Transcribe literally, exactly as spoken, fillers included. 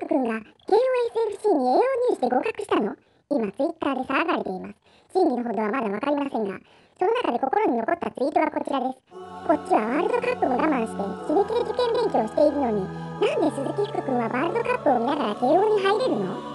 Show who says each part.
Speaker 1: 福君が ケーオーエスエフシー に栄養入試で合格したの？今ツイッターで騒がれています。真偽のほどはまだわかりませんが、その中で心に残ったツイートがこちらです。こっちはワールドカップも我慢して死ぬ気で受験勉強しているのに、なんで鈴木福君はワールドカップを見ながら慶応に入れるの？